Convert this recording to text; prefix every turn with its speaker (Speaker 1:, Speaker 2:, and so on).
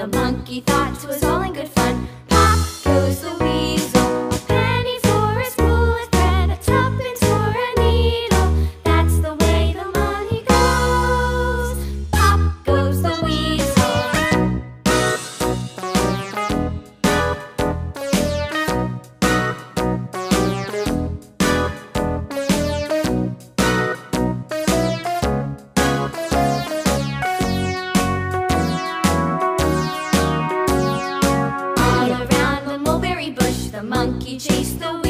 Speaker 1: The monkey thought 'twas all in good fun. Pop goes the weasel, a penny for a spool of thread, a tuppence for a needle. That's the way the money goes. Pop goes the weasel. All around the mulberry bush, the monkey chased the